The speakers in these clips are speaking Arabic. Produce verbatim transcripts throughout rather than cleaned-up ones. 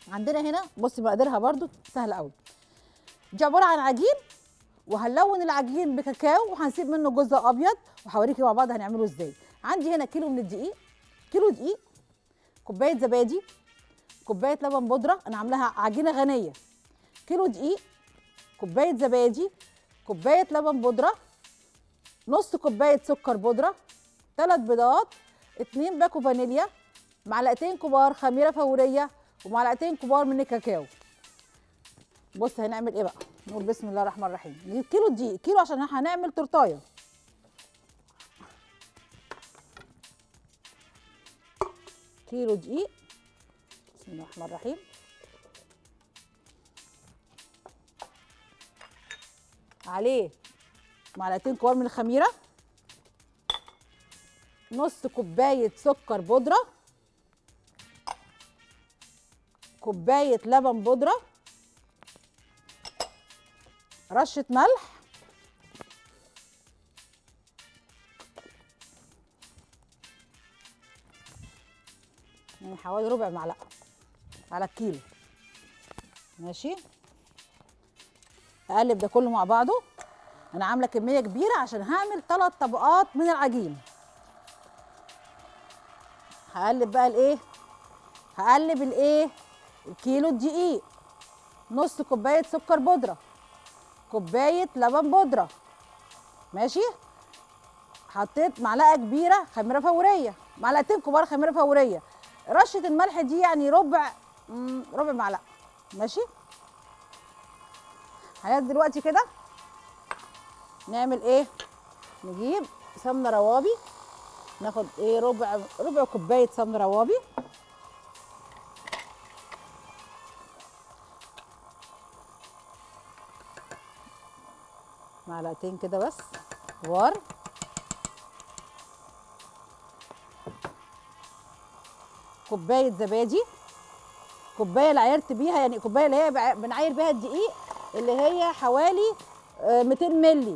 عندنا هنا بصي مقاديرها برده سهله قوي. دي عباره عن عجين، وهنلون العجين بكاكاو وهنسيب منه جزء ابيض، وهوريكي مع بعض هنعمله ازاي. عندي هنا كيلو من الدقيق، كيلو دقيق، كوبايه زبادي، كوبايه لبن بودره، انا عاملاها عجينه غنيه. كيلو دقيق، كوبايه زبادي، كوبايه لبن بودره، نص كوبايه سكر بودره، ثلاث بيضات، اتنين باكو فانيليا، معلقتين كبار خميره فوريه، ومعلقتين كبار من الكاكاو. بص هنعمل ايه بقى، نقول بسم الله الرحمن الرحيم. نجيب كيلو دقيق، كيلو عشان هنعمل تورتايه. كيلو دقيق، بسم الله الرحمن الرحيم. عليه معلقتين كبار من الخميره، نص كوبايه سكر بودره، كوبايه لبن بودره، رشه ملح، يعني حوالي ربع معلقه على الكيلو. ماشي، اقلب ده كله مع بعضه. انا عامله كميه كبيره عشان هعمل ثلاث طبقات من العجين. هقلب بقى الايه، هقلب الايه الكيلو الدقيق، نص كوبايه سكر بودره، كوبايه لبن بودره. ماشي، حطيت معلقه كبيره خميره فوريه، معلقتين كبار خميره فوريه، رشه الملح دي يعني ربع ربع معلقه. ماشي، هنبدا دلوقتي كده نعمل ايه، نجيب سمنه روابي، ناخد ايه ربع ربع كوبايه سمنه روابي، معلقتين كده بس كبار، كوبايه زبادي، كوبايه اللي عايرت بيها، يعني كوبايه اللي هي بنعاير بيها الدقيق اللي هي حوالي مئتين مللي.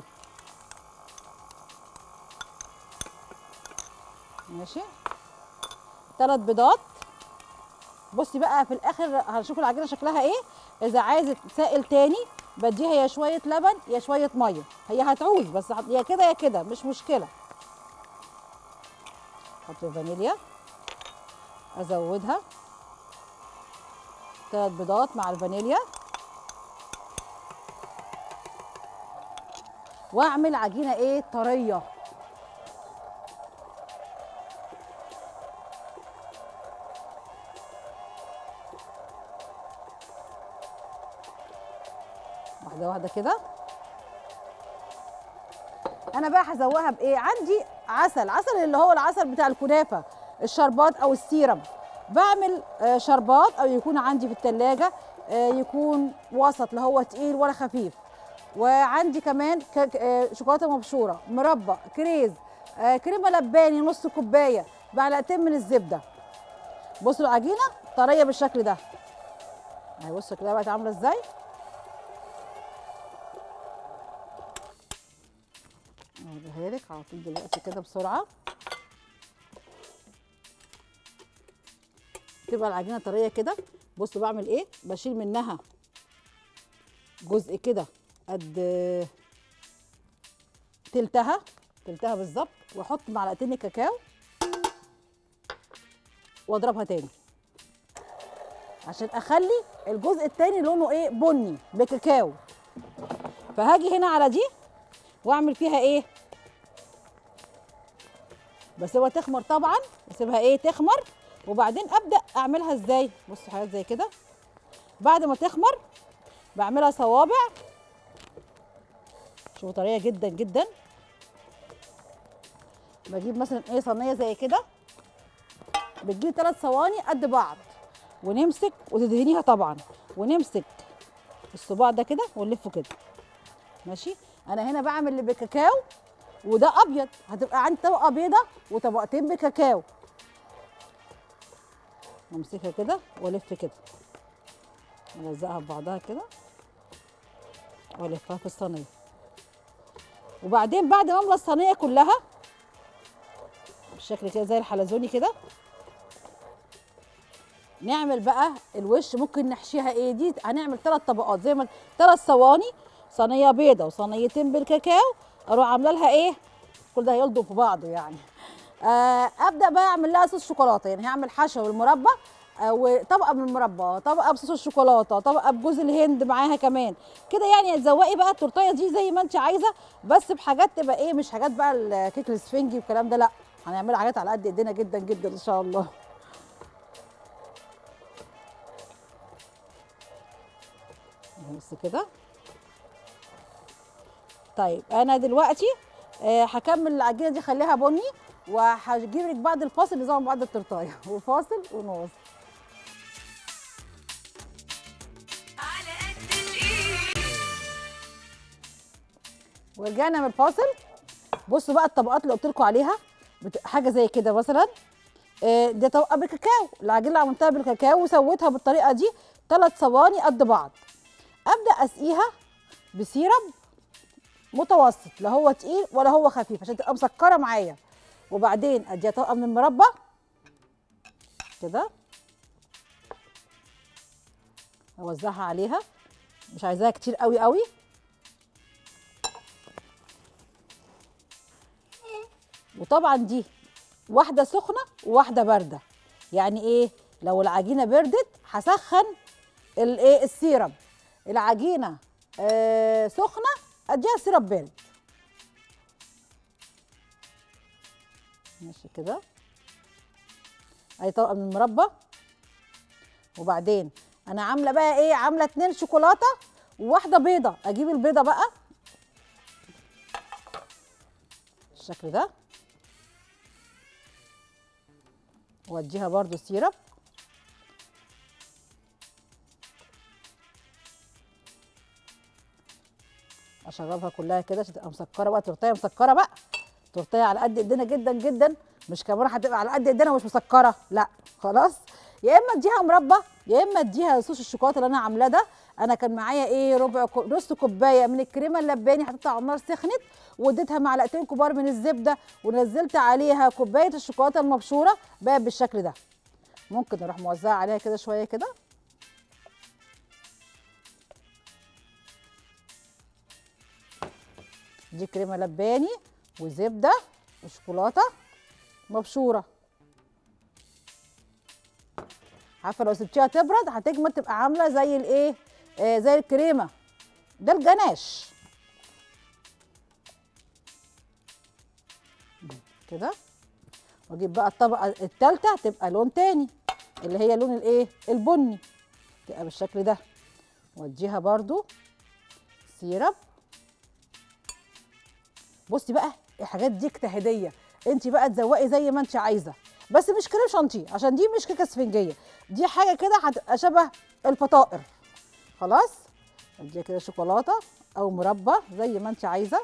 ماشي، ثلاث بيضات. بصي بقى في الاخر هنشوف العجينه شكلها ايه. اذا عايزه سائل تاني بديها يا شويه لبن يا شويه ميه، هي هتعوز بس يا كده يا كده مش مشكله. احط فانيليا، ازودها ثلاث بيضات مع الفانيليا، واعمل عجينه ايه طريه. واحده واحده كده. انا بقى هزوقها بايه، عندي عسل، عسل اللي هو العسل بتاع الكنافه، الشربات او السيرم. بعمل شربات او يكون عندي في الثلاجه يكون وسط، لا هو تقيل ولا خفيف. وعندي كمان شوكولاته مبشوره، مربى، كريز، كريمه لباني نص كوبايه، معلقتين من الزبده. بصوا العجينه طريه بالشكل ده اهي. بصوا كده بقت عامله ازاي. اوريها لك على طول دلوقتي كده بسرعه. تبقى العجينه طريه كده. بصوا بعمل ايه، بشيل منها جزء كده قد تلتها تلتها بالظبط، واحط معلقتين الكاكاو واضربها تاني عشان اخلي الجزء التاني لونه ايه بني بكاكاو. فهاجي هنا على دي واعمل فيها ايه، بسيبها تخمر طبعا، بسيبها ايه تخمر، وبعدين ابدا اعملها ازاي. بصوا حاجات زي كده بعد ما تخمر بعملها صوابع. شوفوا طريه جدا جدا. بجيب مثلا ايه صينيه زي كده، بتجيب ثلاث صواني قد بعض، ونمسك وتدهنيها طبعا، ونمسك الصباع ده كده ونلفه كده. ماشي، انا هنا بعمل اللي بكاكاو وده ابيض، هتبقى عندي طبقه بيضه وطبقتين بكاكاو. امسكها كده والف كده، الزقها ببعضها كده والفها في الصينيه. وبعدين بعد ما املى الصينيه كلها بالشكل كده زي الحلزوني كده، نعمل بقى الوش. ممكن نحشيها ايه دي؟ هنعمل ثلاث طبقات زي ما ثلاث صواني، صينيه بيضه وصينيتين بالكاكاو. اروح عامله لها ايه؟ كل ده هيلضم في بعضه يعني. آه ابدا بقى اعمل لها صوص شوكولاته، يعني هعمل حشو المربى آه وطبقه من المربى، طبقه بصوص الشوكولاته، طبقه بجوز الهند معاها كمان كده. يعني تزوقي بقى التورتيه دي زي ما انت عايزه، بس بحاجات تبقى ايه، مش حاجات بقى الكيك الاسفنجي والكلام ده، لا، هنعملها حاجات على قد ايدينا جدا جدا ان شاء الله. بس كده. طيب انا دلوقتي آه هكمل العجينه دي، خليها بني، وهجيب لك بعد الفاصل نظام بعد التورتايه وفاصل ونواصل. على قد الايد. ورجعنا من الفاصل. بصوا بقى الطبقات اللي قلت لكم عليها، حاجه زي كده مثلا. آه دي طبقه بالكاكاو، العجينه اللي عملتها بالكاكاو وسويتها بالطريقه دي ثلاث صواني قد بعض. ابدا اسقيها بسيرب متوسط، لا هو تقيل ولا هو خفيف، عشان تبقى مسكره معايا. وبعدين اديها طبقه من المربى كده، اوزعها عليها، مش عايزاها كتير قوي قوي. وطبعا دي واحده سخنه وواحده بارده. يعني ايه؟ لو العجينه بردت هسخن الايه السيرب، العجينه آه سخنه اديها سيرب بارد. ماشي كده. ادي طبقه من المربى. وبعدين انا عامله بقى ايه؟ عامله اتنين شوكولاته وواحده بيضه. اجيب البيضه بقى بالشكل ده، واديها برضو سيرب. اشربها كلها كده عشان تبقى مسكره بقى، تورتيه مسكره بقى، تورتيه على قد ايدينا جدا جدا، مش كمان هتبقى على قد ايدينا ومش مسكره، لا خلاص. يا اما اديها مربى يا اما اديها صوص الشوكولاته اللي انا عاملاه ده. انا كان معايا ايه، ربع كو... نص كوبايه من الكريمه اللباني، حطيتها على النار سخنت، واديتها معلقتين كبار من الزبده، ونزلت عليها كوبايه الشوكولاته المبشوره بقى بالشكل ده. ممكن اروح موزعه عليها كده شويه كده. دي كريمه لباني وزبده وشوكولاته مبشوره. عارفه لو سبتيها تبرد هتجمد، تبقى عامله زي الايه، آه زي الكريمه. ده الجناش كده. واجيب بقى الطبقه الثالثه تبقى لون تاني، اللي هي لون الايه البني، تبقى بالشكل ده. واديها برضو سيرب. بصي بقى الحاجات دي اجتهاديه، انت بقى تزوقي زي ما انت عايزه، بس مش كريم شانتيه عشان دي مش كيكه اسفنجيه، دي حاجه كده هتبقى شبه الفطائر. خلاص. اديها كده شوكولاته او مربى زي ما انت عايزه.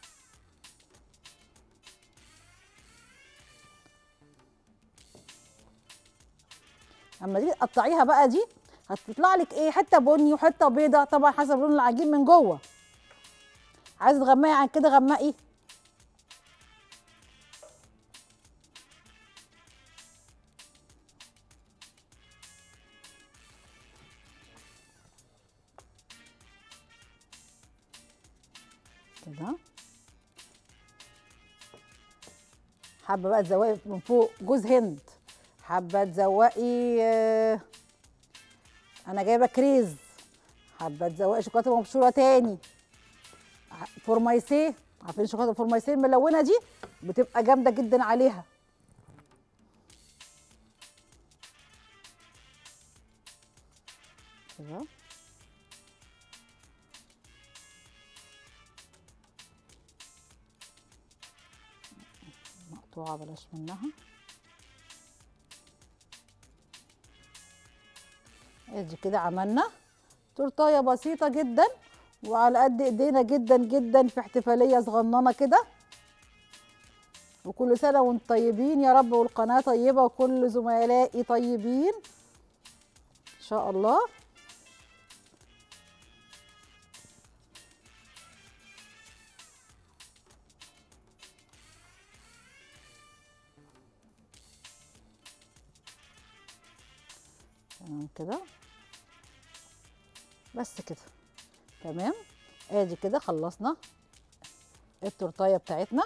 اما دي تقطعيها بقى، دي هتطلع لك ايه، حته بني وحته بيضه، طبعا حسب لون العجين من جوه. عايزه تغمقي عن كده غمقي. كده. حابه بقى تزوقي من فوق جوز هند، حابه تزوقي آه انا جايبه كريز، حابه تزوقي شوكولاته مبشوره تاني، فورمايسيه. عارفين شوكولاته الفورمايسيه الملونه دي بتبقى جامده جدا عليها. كده. مقطوعه بلاش منها. ادي كده عملنا تورتايه بسيطه جدا وعلى قد ايدينا جدا جدا في احتفاليه صغننه كده. وكل سنه وانتم طيبين يا رب، والقناه طيبه وكل زملائي طيبين ان شاء الله. كده بس كده تمام. ادي كده خلصنا التورتايه بتاعتنا.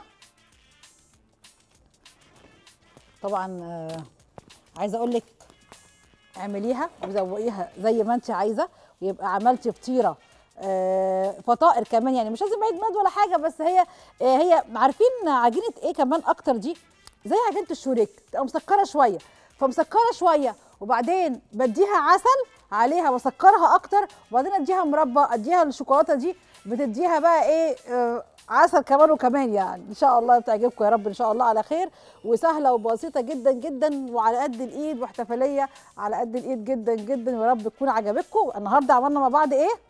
طبعا آه عايزه اقول لك اعمليها وزوقيها زي ما انت عايزه، ويبقى عملتي فطيره آه فطائر كمان، يعني مش لازم عيد ميلاد ولا حاجه، بس هي آه هي عارفين عجينه ايه كمان اكتر دي؟ زي عجينه الشوريك، تبقى مسكره شويه، فمسكره شويه وبعدين بديها عسل عليها واسكرها اكتر، وبعدين اديها مربى، اديها الشوكولاته دي بتديها بقى ايه آه عسل كمان وكمان. يعني ان شاء الله بتعجبكم يا رب، ان شاء الله على خير، وسهله وبسيطه جدا جدا وعلى قد الايد، واحتفاليه على قد الايد جدا جدا، ويا رب تكون عجبتكم. النهارده عملنا مع بعض ايه؟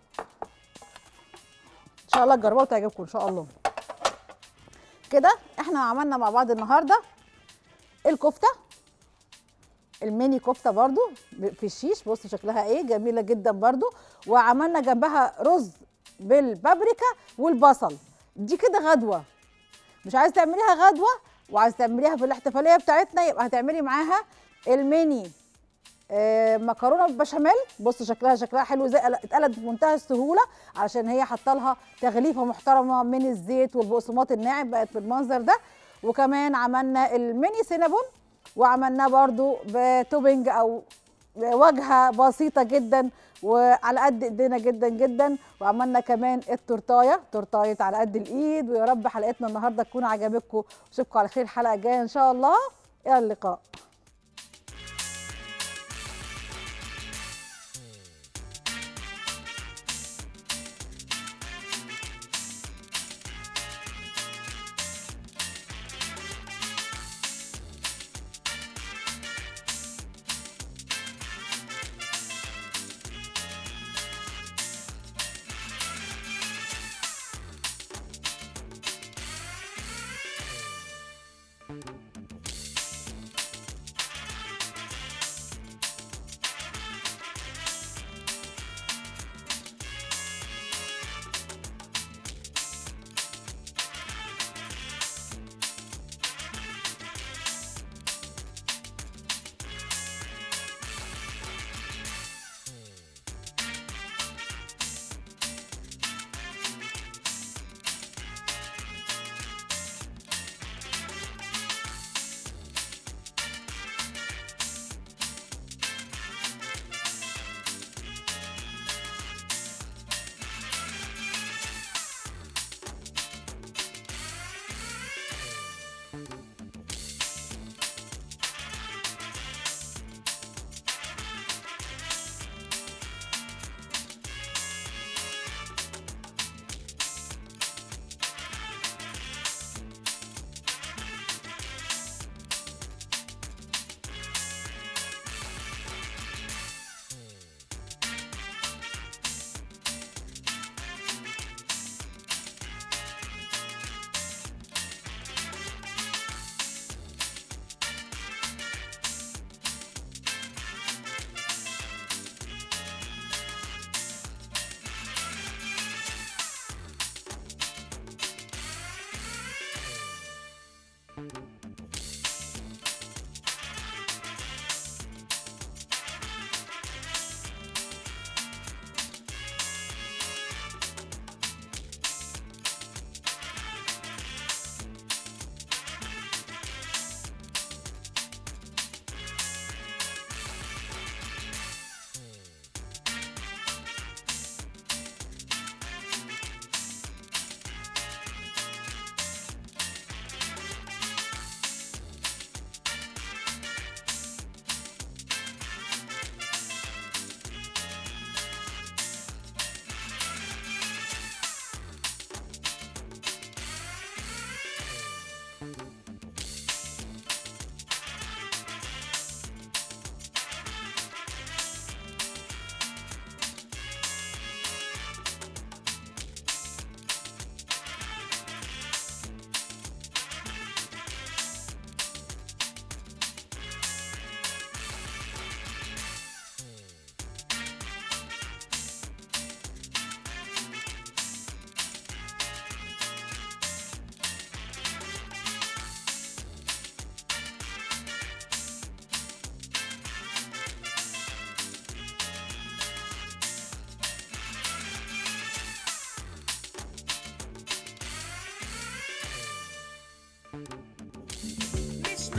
ان شاء الله تجربوها وتعجبكم ان شاء الله. كده احنا عملنا مع بعض النهارده الكفته، الميني كفته برضو في الشيش، بصوا شكلها ايه جميله جدا برضو، وعملنا جنبها رز بالبابريكا والبصل. دي كده غدوه، مش عايز تعمليها غدوه وعايز تعمليها في الاحتفاليه بتاعتنا، يبقى هتعملي معاها الميني آه مكرونه بالبشاميل. بصوا شكلها شكلها حلو زي اتقلت بمنتهى السهوله، عشان هي حاطه لها تغليفه محترمه من الزيت والبقسماط الناعم، بقت بالمنظر ده. وكمان عملنا الميني سينابون، وعملناه برضو بتوبنج او واجهه بسيطه جدا وعلى قد ايدينا جدا جدا. وعملنا كمان التورتايه، تورتايه على قد الايد. ويا رب حلقتنا النهارده تكون عجبتكم، واشوفكم على خير الحلقه الجايه ان شاء الله. الى اللقاء.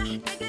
محتاجة